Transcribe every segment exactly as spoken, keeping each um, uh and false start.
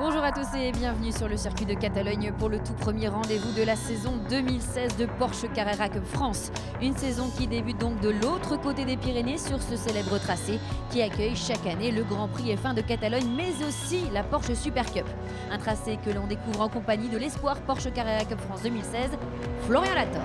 Bonjour à tous et bienvenue sur le circuit de Catalogne pour le tout premier rendez-vous de la saison deux mille seize de Porsche Carrera Cup France. Une saison qui débute donc de l'autre côté des Pyrénées sur ce célèbre tracé qui accueille chaque année le Grand Prix F un de Catalogne mais aussi la Porsche Super Cup. Un tracé que l'on découvre en compagnie de l'espoir Porsche Carrera Cup France deux mille seize, Florian Lator.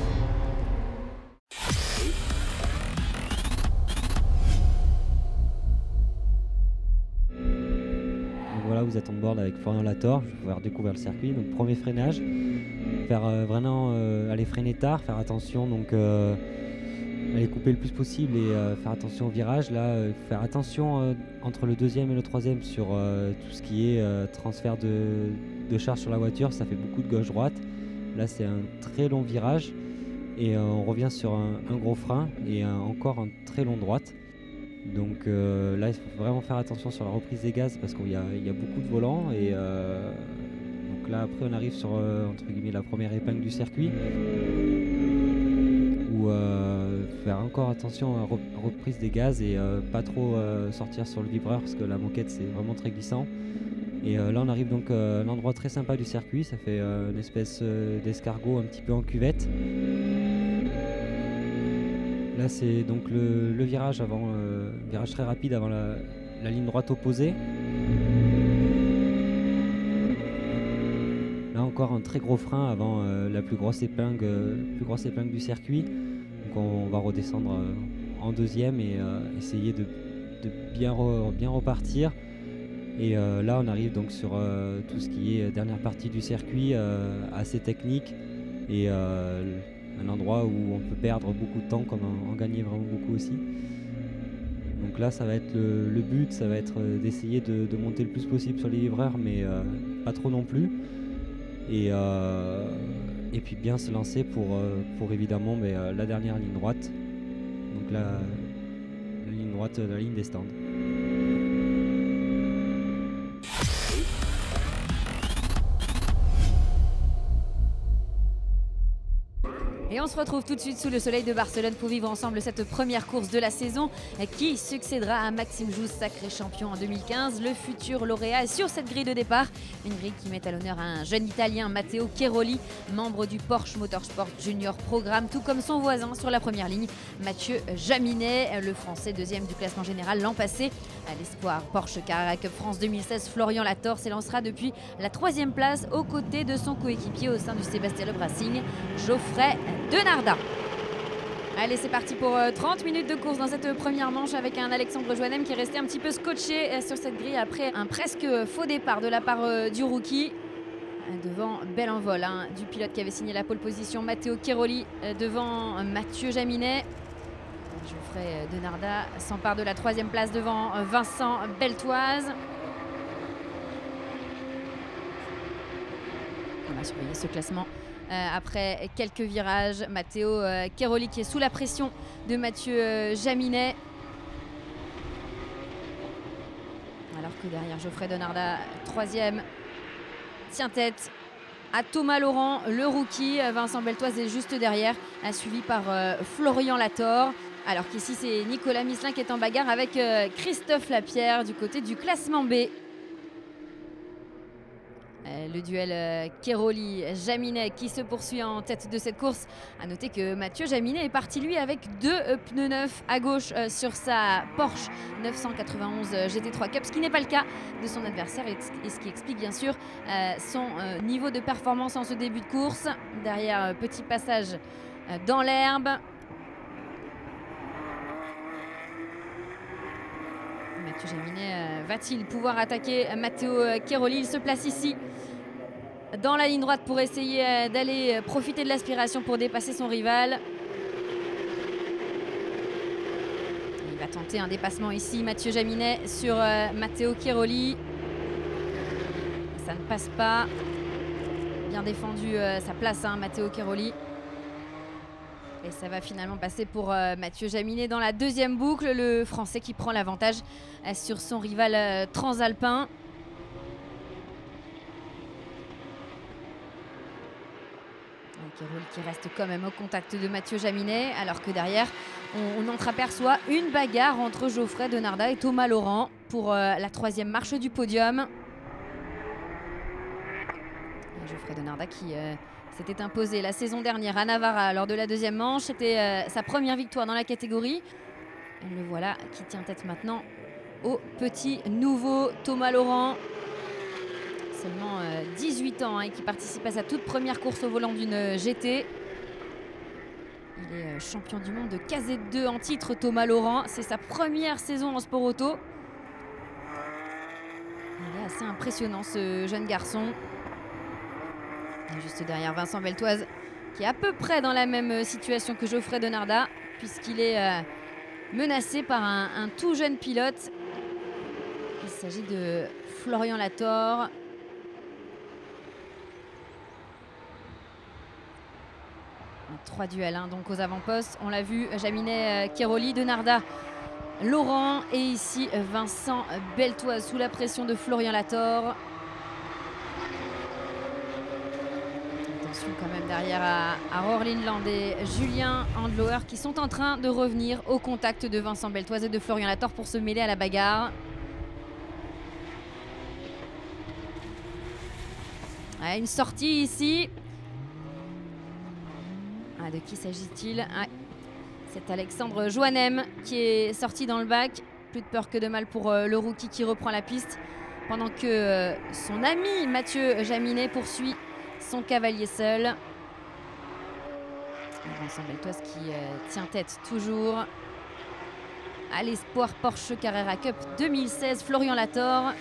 Voilà, vous êtes en board avec Florian Lator, je vais pouvoir découvrir le circuit. Donc premier freinage, faire euh, vraiment euh, aller freiner tard, faire attention, donc euh, aller couper le plus possible et euh, faire attention au virage. Là, euh, faire attention euh, entre le deuxième et le troisième sur euh, tout ce qui est euh, transfert de, de charge sur la voiture, ça fait beaucoup de gauche-droite. Là, c'est un très long virage et euh, on revient sur un, un gros frein et un, encore un très long droite. Donc euh, là, il faut vraiment faire attention sur la reprise des gaz parce qu'il y, y a beaucoup de volants. Et euh, donc là, après, on arrive sur euh, entre guillemets la première épingle du circuit où euh, faire encore attention à la re reprise des gaz et euh, pas trop euh, sortir sur le vibreur parce que la moquette c'est vraiment très glissant. Et euh, là, on arrive donc euh, à un endroit très sympa du circuit. Ça fait euh, une espèce euh, d'escargot un petit peu en cuvette. Là, c'est donc le, le virage avant, euh, virage très rapide avant la, la ligne droite opposée. Là encore un très gros frein avant euh, la plus grosse épingle, euh, plus grosse épingle du circuit. Donc on, on va redescendre euh, en deuxième et euh, essayer de, de bien, re, bien repartir. Et euh, là, on arrive donc sur euh, tout ce qui est dernière partie du circuit, euh, assez technique et euh, un endroit où on peut perdre beaucoup de temps comme en, en gagner vraiment beaucoup aussi. Donc là, ça va être le, le but, ça va être d'essayer de, de monter le plus possible sur les livreurs, mais euh, pas trop non plus. Et, euh, et puis bien se lancer pour, euh, pour évidemment mais, euh, la dernière ligne droite. Donc la, la ligne droite, la ligne des stands. Et on se retrouve tout de suite sous le soleil de Barcelone pour vivre ensemble cette première course de la saison qui succédera à Maxime Jousse, sacré champion en deux mille quinze. Le futur lauréat est sur cette grille de départ. Une grille qui met à l'honneur un jeune Italien, Matteo Cheroli, membre du Porsche Motorsport Junior Programme, tout comme son voisin sur la première ligne, Mathieu Jaminet, le Français deuxième du classement général l'an passé. À l'espoir Porsche Carrera Cup France deux mille seize, Florian Lator s'élancera depuis la troisième place aux côtés de son coéquipier au sein du Sébastien Loeb Racing, Geoffrey Denardat. Allez, c'est parti pour trente minutes de course dans cette première manche avec un Alexandre Joannem qui est resté un petit peu scotché sur cette grille après un presque faux départ de la part du rookie. Devant, bel envol hein, du pilote qui avait signé la pole position, Matteo Cheroli, devant Mathieu Jaminet. Geoffrey Denardat s'empare de la troisième place devant Vincent Beltoise. On va surveiller ce classement euh, après quelques virages. Matteo euh, Cheroli qui est sous la pression de Mathieu euh, Jaminet. Alors que derrière Geoffrey Denardat, troisième, tient tête à Thomas Laurent, le rookie. Vincent Beltoise est juste derrière, suivi par euh, Florian Lator. Alors qu'ici, c'est Nicolas Misselin qui est en bagarre avec euh, Christophe Lapierre du côté du classement B. Euh, le duel euh, Cheroli-Jaminet qui se poursuit en tête de cette course. A noter que Mathieu Jaminet est parti lui avec deux euh, pneus neufs à gauche euh, sur sa Porsche neuf cent quatre-vingt-onze G T trois Cup, ce qui n'est pas le cas de son adversaire et, et ce qui explique bien sûr euh, son euh, niveau de performance en ce début de course. Derrière, euh, petit passage euh, dans l'herbe. Mathieu Jaminet euh, va-t-il pouvoir attaquer Matteo Cheroli? Il se place ici dans la ligne droite pour essayer euh, d'aller profiter de l'aspiration pour dépasser son rival. Il va tenter un dépassement ici, Mathieu Jaminet sur euh, Matteo Cheroli. Ça ne passe pas. Bien défendu euh, sa place, hein, Matteo Cheroli. Et ça va finalement passer pour euh, Mathieu Jaminet dans la deuxième boucle. Le Français qui prend l'avantage euh, sur son rival euh, transalpin. Cheroli qui reste quand même au contact de Mathieu Jaminet. Alors que derrière, on, on entreaperçoit une bagarre entre Geoffrey Denardat et Thomas Laurent pour euh, la troisième marche du podium. Geoffrey Donarda qui euh, s'était imposé la saison dernière à Navarra lors de la deuxième manche. C'était euh, sa première victoire dans la catégorie. Et le voilà qui tient tête maintenant au petit nouveau Thomas Laurent. Seulement euh, dix-huit ans hein, et qui participe à sa toute première course au volant d'une G T. Il est euh, champion du monde de K Z deux en titre, Thomas Laurent. C'est sa première saison en sport auto. Il est assez impressionnant ce jeune garçon. Et juste derrière Vincent Beltoise qui est à peu près dans la même situation que Geoffrey Donarda puisqu'il est euh, menacé par un, un tout jeune pilote. Il s'agit de Florian Lator. Trois duels hein, donc aux avant-postes. On l'a vu, Jaminet, euh, Keroli, Donarda, Laurent et ici Vincent Beltoise sous la pression de Florian Lator. Attention quand même derrière à, à Roar Lindland et Julien Handloer qui sont en train de revenir au contact de Vincent Beltoise et de Florian Lator pour se mêler à la bagarre. Ouais, une sortie ici. Ah, de qui s'agit-il? ah, C'est Alexandre Joannem qui est sorti dans le bac. Plus de peur que de mal pour euh, le rookie qui reprend la piste. Pendant que euh, son ami Mathieu Jaminet poursuit son cavalier seul. Vincent Beltoise qui euh, tient tête toujours à l'espoir Porsche Carrera Cup deux mille seize. Florian Lator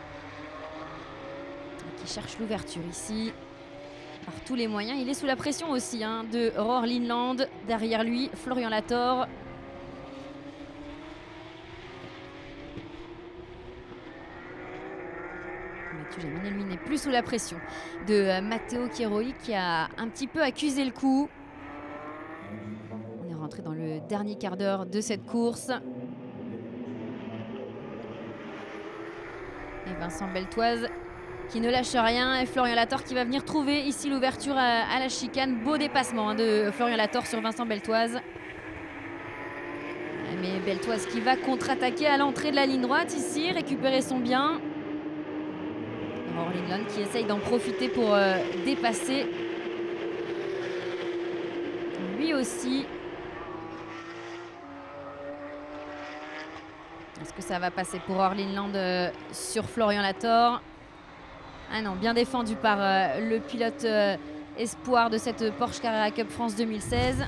qui cherche l'ouverture ici. Par tous les moyens, il est sous la pression aussi hein, de Roar Lindland. Derrière lui, Florian Lator. Mathieu Jaminet, lui, n'est plus sous la pression de euh, Matteo Keroli qui a un petit peu accusé le coup. On est rentré dans le dernier quart d'heure de cette course. Et Vincent Beltoise qui ne lâche rien et Florian Lator qui va venir trouver ici l'ouverture à, à la chicane. Beau dépassement hein, de Florian Lator sur Vincent Beltoise. Mais Beltoise qui va contre-attaquer à l'entrée de la ligne droite ici, récupérer son bien. Roar Lindland qui essaye d'en profiter pour euh, dépasser. Lui aussi. Est-ce que ça va passer pour Roar Lindland euh, sur Florian Lator? Ah non, bien défendu par euh, le pilote euh, espoir de cette Porsche Carrera Cup France deux mille seize.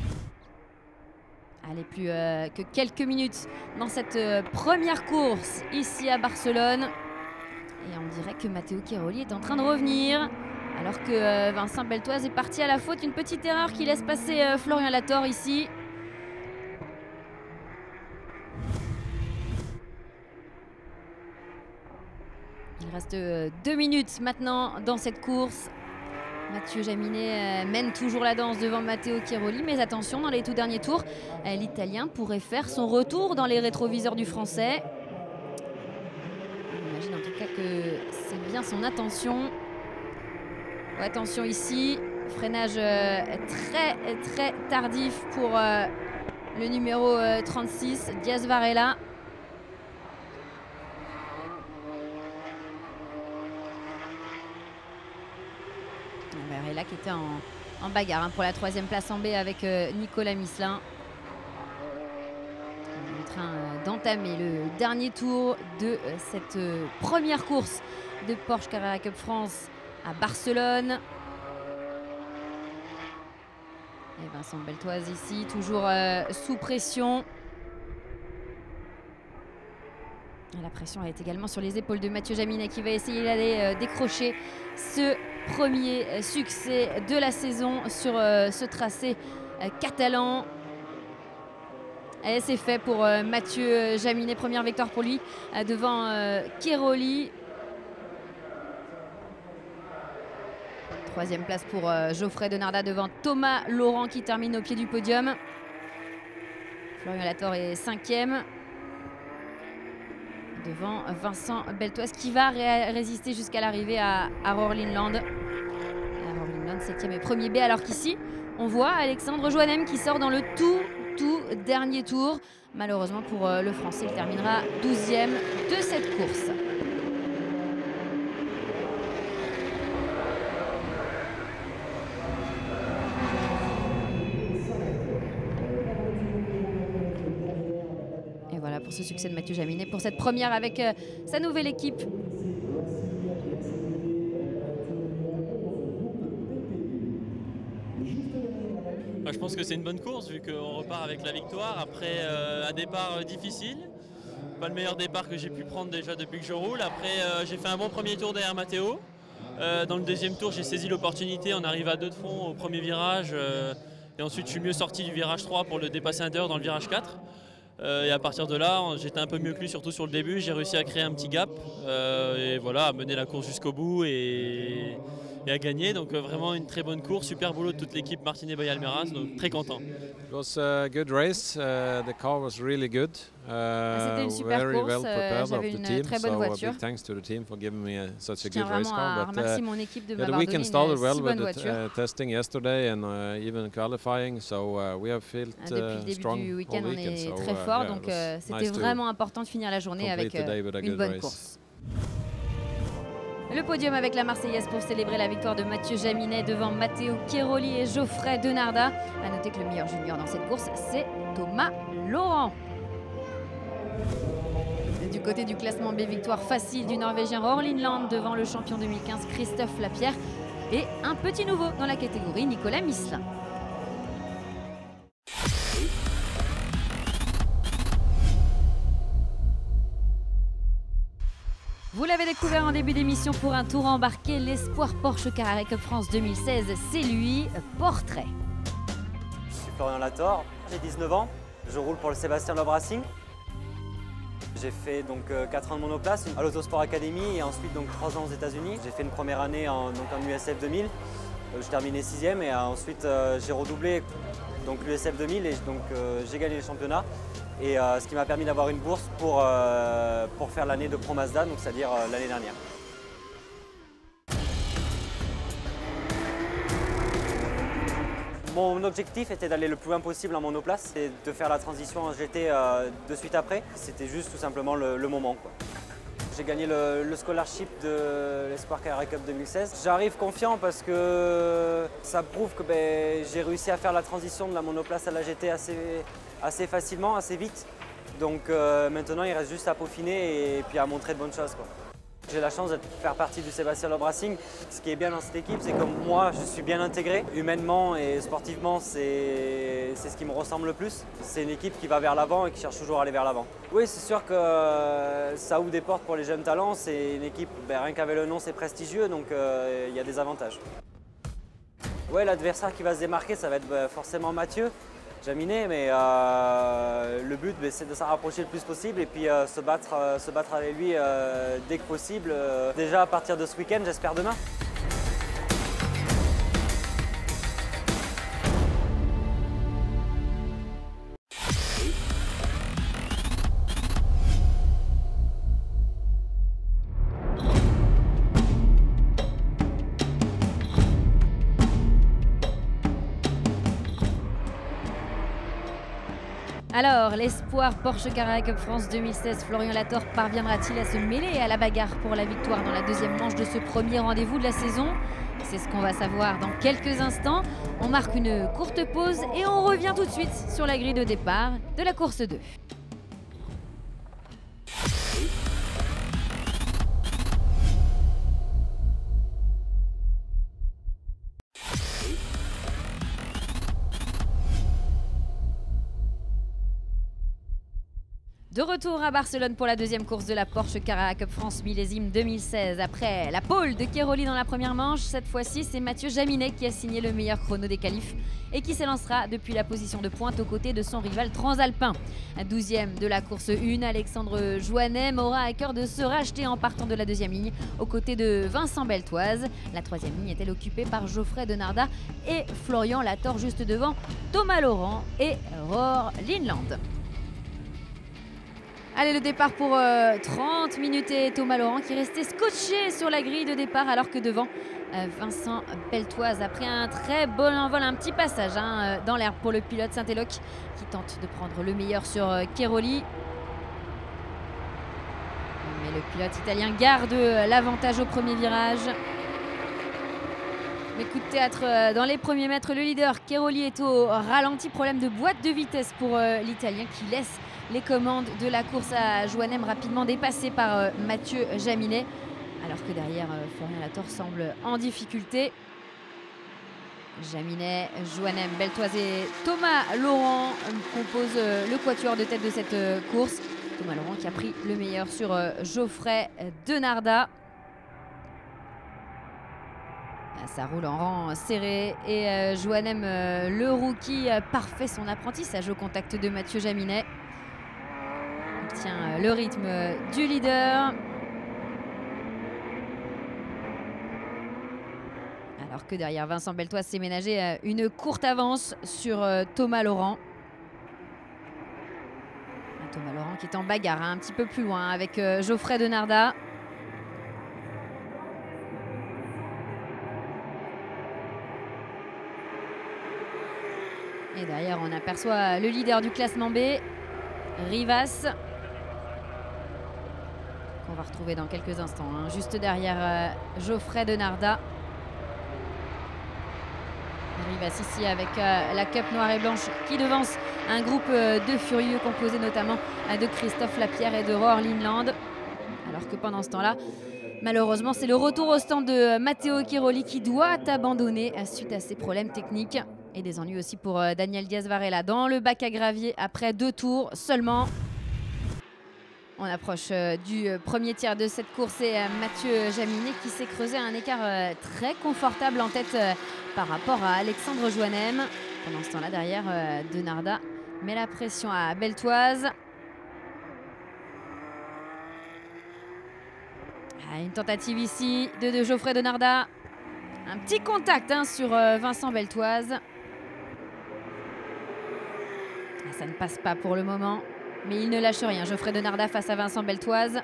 Allez, plus euh, que quelques minutes dans cette euh, première course ici à Barcelone. Et on dirait que Matteo Keroli est en train de revenir. Alors que euh, Vincent Beltoise est parti à la faute. Une petite erreur qui laisse passer euh, Florian Lator ici. Il reste euh, deux minutes maintenant dans cette course. Mathieu Jaminet euh, mène toujours la danse devant Matteo Keroli. Mais attention, dans les tout derniers tours, euh, l'Italien pourrait faire son retour dans les rétroviseurs du Français. On imagine en tout cas que c'est bien son intention. Oh, attention ici, freinage euh, très très tardif pour euh, le numéro euh, trente-six, Diaz Varela. Varela qui était en, en bagarre hein, pour la troisième place en B avec euh, Nicolas Misselin. On est en train euh, d'entamer le dernier tour de euh, cette euh, première course de Porsche Carrera Cup France à Barcelone. Et Vincent Beltoise ici, toujours euh, sous pression. Et la pression est également sur les épaules de Mathieu Jaminet qui va essayer d'aller euh, décrocher ce premier succès de la saison sur euh, ce tracé euh, catalan. Et c'est fait pour euh, Mathieu Jaminet, première victoire pour lui euh, devant euh, Keroli. Troisième place pour euh, Geoffrey Donarda devant Thomas Laurent qui termine au pied du podium. Florian Lator est cinquième. Devant Vincent Beltoise qui va ré résister jusqu'à l'arrivée à, à Roar Lindland. Roar Lindland septième et premier B, alors qu'ici on voit Alexandre Joannem qui sort dans le tout tout dernier tour. Malheureusement pour euh, le Français, il terminera douzième de cette course. pour ce succès de Mathieu Jaminet, pour cette première avec euh, sa nouvelle équipe. Je pense que c'est une bonne course vu qu'on repart avec la victoire après euh, un départ difficile. Pas le meilleur départ que j'ai pu prendre déjà depuis que je roule. Après euh, j'ai fait un bon premier tour derrière Matteo. Euh, dans le deuxième tour j'ai saisi l'opportunité, on arrive à deux de fond au premier virage. Euh, et ensuite je suis mieux sorti du virage trois pour le dépasser intérieur dans le virage quatre. Euh, et à partir de là j'étais un peu mieux que lui, surtout sur le début. J'ai réussi à créer un petit gap euh, et voilà, à mener la course jusqu'au bout et... et à gagner, donc euh, vraiment une très bonne course, super boulot de toute l'équipe Martinet by Almeras, donc très content. It was a good race. Uh, the car was really good. Uh, C'était une super very course. well prepared J'avais of the une team. très bonne So voiture. a big thanks to the team for giving me a, such Je a tiens good race vraiment à car. But remercier uh, mon équipe de yeah, the m'avoir donné weekend une started well si with bonne the voiture. uh, testing yesterday and uh, even qualifying. So uh, we have felt Depuis le uh, début strong du week-end, all on weekend. est So, très uh, fort, yeah, donc it was euh, c'était nice to vraiment important de finir la journée avec complete the day euh, with a une good bonne race. course. Le podium avec la Marseillaise pour célébrer la victoire de Mathieu Jaminet devant Matteo Cheroli et Geoffrey Denarda. A noter que le meilleur junior dans cette course, c'est Thomas Laurent. Et du côté du classement B, victoire facile du Norvégien Orlinland devant le champion deux mille quinze Christophe Lapierre et un petit nouveau dans la catégorie, Nicolas Misselin. Vous l'avez découvert en début d'émission pour un tour embarqué, l'espoir Porsche Carrera Cup France deux mille seize, c'est lui, Portrait. Je suis Florian Lator, j'ai dix-neuf ans, je roule pour le Sébastien Loeb Racing. J'ai fait donc quatre ans de monoplace à l'Autosport Academy et ensuite donc trois ans aux États-Unis. J'ai fait une première année en, donc en U S F deux mille, euh, je terminais sixième et euh, ensuite euh, j'ai redoublé donc l'U S F deux mille et donc euh, j'ai gagné le championnat. Et euh, ce qui m'a permis d'avoir une bourse pour, euh, pour faire l'année de Pro Mazda, donc c'est-à-dire euh, l'année dernière. Mon objectif était d'aller le plus loin possible en monoplace et de faire la transition en G T euh, de suite après. C'était juste tout simplement le, le moment, quoi. J'ai gagné le, le scholarship de l'Espoir Carrera Cup deux mille seize. J'arrive confiant parce que ça prouve que ben, j'ai réussi à faire la transition de la monoplace à la G T assez, assez facilement, assez vite. Donc euh, maintenant, il reste juste à peaufiner et puis à montrer de bonnes choses, quoi. J'ai la chance de faire partie du Sébastien Loeb Racing. Ce qui est bien dans cette équipe, c'est que moi, je suis bien intégré. Humainement et sportivement, c'est ce qui me ressemble le plus. C'est une équipe qui va vers l'avant et qui cherche toujours à aller vers l'avant. Oui, c'est sûr que ça ouvre des portes pour les jeunes talents. C'est une équipe, ben, rien qu'avec le nom, c'est prestigieux, donc euh, il y a des avantages. Ouais, l'adversaire qui va se démarquer, ça va être ben, forcément Mathieu Jaminet, mais euh, le but ben, c'est de s'en rapprocher le plus possible et puis euh, se, battre, euh, se battre avec lui euh, dès que possible. Euh, déjà à partir de ce week-end, j'espère demain. Alors, l'espoir Porsche Carrera Cup France deux mille seize, Florian Lator parviendra-t-il à se mêler à la bagarre pour la victoire dans la deuxième manche de ce premier rendez-vous de la saison? C'est ce qu'on va savoir dans quelques instants. On marque une courte pause et on revient tout de suite sur la grille de départ de la course deux. De retour à Barcelone pour la deuxième course de la Porsche Carrera Cup France millésime deux mille seize. Après la pole de Cheroli dans la première manche, cette fois-ci c'est Mathieu Jaminet qui a signé le meilleur chrono des qualifs et qui s'élancera depuis la position de pointe aux côtés de son rival transalpin. douzième de la course un, Alexandre Joannem aura à cœur de se racheter en partant de la deuxième ligne aux côtés de Vincent Beltoise. La troisième ligne est-elle occupée par Geoffrey Denarda et Florian Lator juste devant Thomas Laurent et Roar Linland. Allez, le départ pour euh, trente minutes et Thomas Laurent qui restait scotché sur la grille de départ alors que devant euh, Vincent Beltoise après un très bon envol, un petit passage hein, dans l'herbe pour le pilote Saint-Éloque qui tente de prendre le meilleur sur euh, Cheroli. Mais le pilote italien garde l'avantage au premier virage. Mais coup de théâtre euh, dans les premiers mètres, le leader Cairoli est au ralenti. Problème de boîte de vitesse pour euh, l'Italien qui laisse les commandes de la course à Joannem, rapidement dépassé par euh, Mathieu Jaminet. Alors que derrière, euh, Florian Latorre semble en difficulté. Jaminet, Joannem, Beltoise et Thomas Laurent composent euh, le quatuor de tête de cette euh, course. Thomas Laurent qui a pris le meilleur sur euh, Geoffrey Denardat. Ça roule en rang serré et euh, Joannem, euh, le rookie, euh, parfait son apprentissage au contact de Mathieu Jaminet. Il tient euh, le rythme euh, du leader. Alors que derrière, Vincent Beltoise s'est ménagé euh, une courte avance sur euh, Thomas Laurent. Thomas Laurent qui est en bagarre hein, un petit peu plus loin avec euh, Geoffrey Denardat. Et derrière, on aperçoit le leader du classement B, Rivas, qu'on va retrouver dans quelques instants, hein, juste derrière euh, Geoffrey Denardat. Rivas ici avec euh, la cape noire et blanche qui devance un groupe euh, de furieux composé notamment euh, de Christophe Lapierre et de Roar Linland. Alors que pendant ce temps-là, malheureusement, c'est le retour au stand de Matteo Cairoli qui doit abandonner euh, suite à ses problèmes techniques. Et des ennuis aussi pour euh, Daniel Diaz-Varela dans le bac à gravier après deux tours seulement. On approche euh, du euh, premier tiers de cette course et euh, Mathieu Jaminet qui s'est creusé un écart euh, très confortable en tête euh, par rapport à Alexandre Joannem. Pendant ce temps-là, derrière, euh, Denardat met la pression à Beltoise. Ah, une tentative ici de, de Geoffrey Denardat. Un petit contact hein, sur euh, Vincent Beltoise. Ça ne passe pas pour le moment, mais il ne lâche rien. Geoffrey Denardat face à Vincent Beltoise.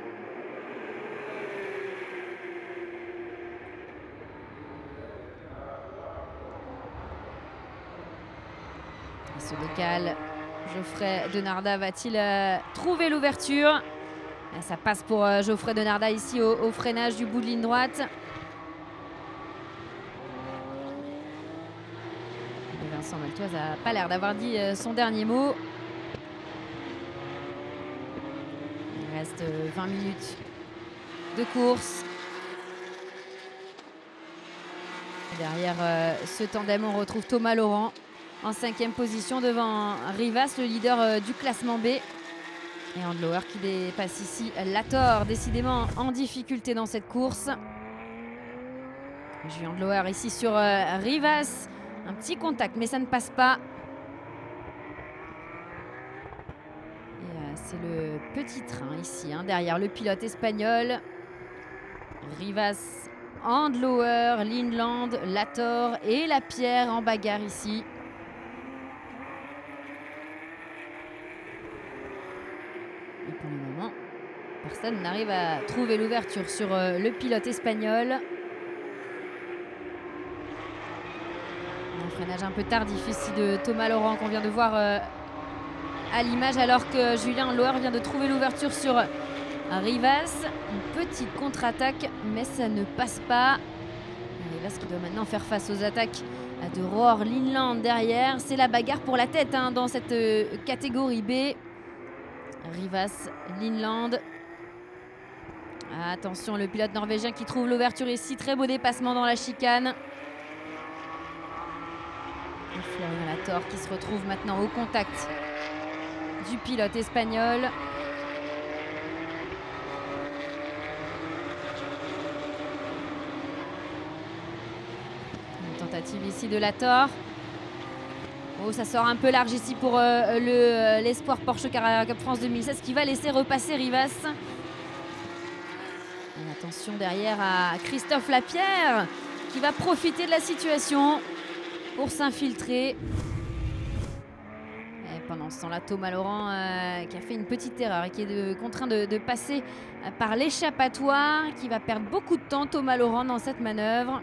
Il se décale. Geoffrey Denardat va-t-il euh, trouver l'ouverture? Ça passe pour euh, Geoffrey Denardat ici au, au freinage du bout de ligne droite. Vincent Beltoise n'a pas l'air d'avoir dit euh, son dernier mot. Il reste euh, vingt minutes de course. Et derrière euh, ce tandem, on retrouve Thomas Laurent en cinquième position devant Rivas, le leader euh, du classement B. Et Andlauer qui dépasse ici Latorre, décidément en difficulté dans cette course. Julien Andlauer ici sur euh, Rivas. Un petit contact, mais ça ne passe pas. Et euh, c'est le petit train ici, hein, derrière le pilote espagnol. Rivas, Andlauer, Linland, Latorre et Lapierre en bagarre ici. Et pour le moment, personne n'arrive à trouver l'ouverture sur euh, le pilote espagnol. Un freinage un peu tardif ici de Thomas Laurent qu'on vient de voir euh, à l'image, alors que Julien Andlauer vient de trouver l'ouverture sur Rivas. Une petite contre-attaque, mais ça ne passe pas. Rivas qui doit maintenant faire face aux attaques de Roar Linland derrière. C'est la bagarre pour la tête hein, dans cette euh, catégorie B. Rivas, Linland. Attention, le pilote norvégien qui trouve l'ouverture ici. Très beau dépassement dans la chicane. Et Florian Latorre qui se retrouve maintenant au contact du pilote espagnol. Une tentative ici de Latorre. Oh, ça sort un peu large ici pour euh, le, l'espoir Porsche Carrera Cup France deux mille seize qui va laisser repasser Rivas. Et attention derrière à Christophe Lapierre qui va profiter de la situation pour s'infiltrer. Et pendant ce temps-là, Thomas Laurent euh, qui a fait une petite erreur et qui est de, contraint de, de passer euh, par l'échappatoire, qui va perdre beaucoup de temps, Thomas Laurent, dans cette manœuvre.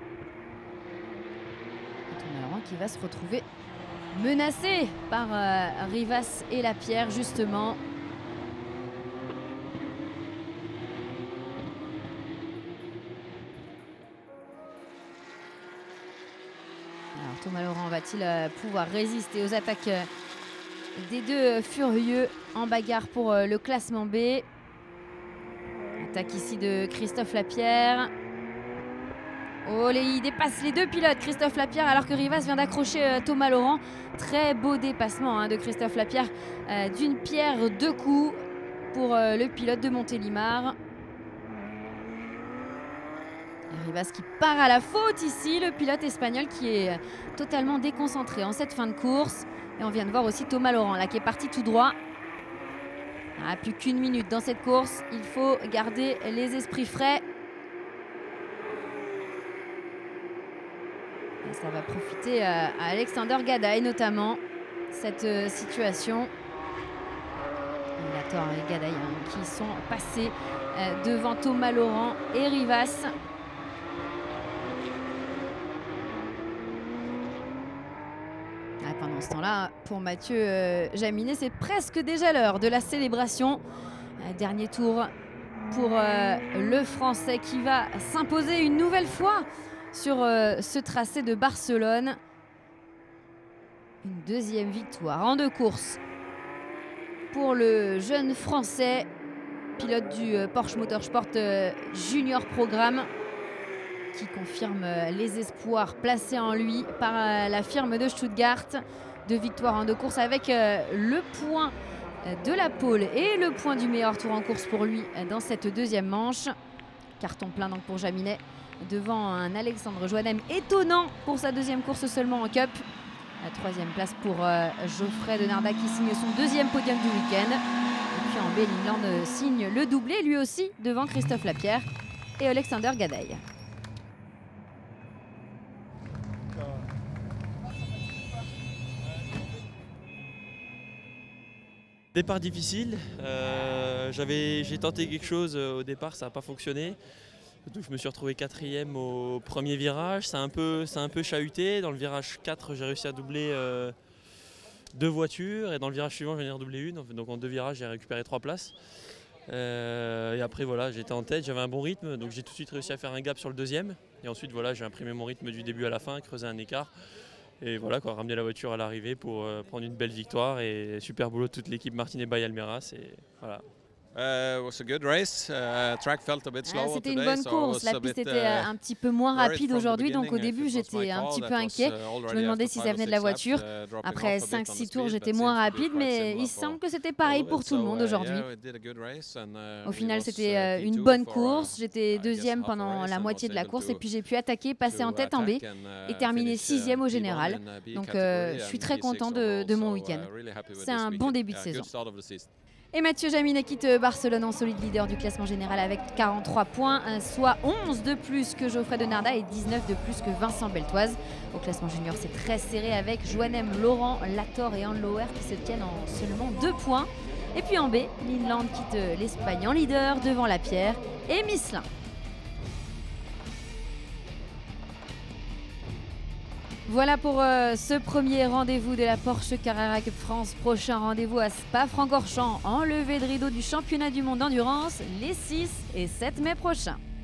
Et Thomas Laurent qui va se retrouver menacé par euh, Rivas et Lapierre, justement. Thomas Laurent va-t-il euh, pouvoir résister aux attaques euh, des deux euh, furieux en bagarre pour euh, le classement B? Attaque ici de Christophe Lapierre. Oh, les, il dépasse les deux pilotes, Christophe Lapierre, alors que Rivas vient d'accrocher euh, Thomas Laurent. Très beau dépassement hein, de Christophe Lapierre, euh, d'une pierre deux coups pour euh, le pilote de Montélimar. Rivas qui part à la faute ici, le pilote espagnol qui est euh, totalement déconcentré en cette fin de course. Et on vient de voir aussi Thomas Laurent là qui est parti tout droit. Ah, plus qu'une minute dans cette course, il faut garder les esprits frais. Et ça va profiter à Alexander Gadaï notamment, cette euh, situation. Lator et Gadaï hein, qui sont passés euh, devant Thomas Laurent et Rivas. Ah, pendant ce temps-là, pour Mathieu euh, Jaminet, c'est presque déjà l'heure de la célébration. Euh, dernier tour pour euh, le Français qui va s'imposer une nouvelle fois sur euh, ce tracé de Barcelone. Une deuxième victoire en deux courses pour le jeune Français, pilote du euh, Porsche Motorsport euh, Junior Programme, qui confirme euh, les espoirs placés en lui par euh, la firme de Stuttgart. Deux victoires en deux courses avec euh, le point de la pole et le point du meilleur tour en course pour lui euh, dans cette deuxième manche. Carton plein donc pour Jaminet, devant un Alexandre Joannem étonnant pour sa deuxième course seulement en Cup. La troisième place pour euh, Geoffrey Denardat qui signe son deuxième podium du week-end. Et puis en B, Lindland signe le doublé lui aussi devant Christophe Lapierre et Alexander Gadaï. Départ difficile, euh, j'avais, j'ai tenté quelque chose au départ, ça n'a pas fonctionné. Donc je me suis retrouvé quatrième au premier virage, c'est un peu, c'est un peu chahuté. Dans le virage quatre, j'ai réussi à doubler euh, deux voitures et dans le virage suivant, j'en ai redoublé une. Donc en deux virages, j'ai récupéré trois places. Euh, et après voilà, j'étais en tête, j'avais un bon rythme, donc j'ai tout de suite réussi à faire un gap sur le deuxième. Et ensuite voilà, j'ai imprimé mon rythme du début à la fin, creusé un écart. Et voilà quoi, ramener la voiture à l'arrivée pour euh, prendre une belle victoire et super boulot de toute l'équipe Martinez by Almeras et voilà. Uh, was a good race. Uh, track felt a bit slower Ah, c'était une today, bonne so course, I was la a piste bit, était uh, un petit peu moins worried rapide from the aujourd'hui, donc au beginning. début If it was j'étais my un call, petit that peu was, inquiet. uh, Je already me demandais after si five ça or venait de la six voiture. laps, uh, dropping Après off a bit cinq on the six tours, speed, j'étais but moins seems to be rapide, quite mais similar il for semble que c'était all pareil of pour it. tout le So, monde uh, aujourd'hui. yeah, we did a good race and, uh, Au we final, was, c'était uh, euh, P une two bonne for, uh, course. J'étais I guess deuxième half a pendant race la and moitié was de la able course to- et puis j'ai pu attaquer, passer en to tête en B attack and, uh, et terminer finish, uh, sixième au P one général. in, uh, B Donc category euh, je suis and très P six content de, de mon overall, so, week-end. uh, really happy with C'est this un bon weekend. début de Yeah, saison. good start of the season. Et Mathieu Jaminet quitte Barcelone en solide leader du classement général avec quarante-trois points, soit onze de plus que Geoffrey Denardat et dix-neuf de plus que Vincent Beltoise. Au classement junior, c'est très serré avec Joannem, Laurent, Lator et Hanlauer qui se tiennent en seulement deux points. Et puis en B, Lindland quitte l'Espagne en leader devant Lapierre et Michelin. Voilà pour euh, ce premier rendez-vous de la Porsche Carrera Cup France. Prochain rendez-vous à Spa-Francorchamps en levée de rideau du championnat du monde d'endurance les six et sept mai prochains.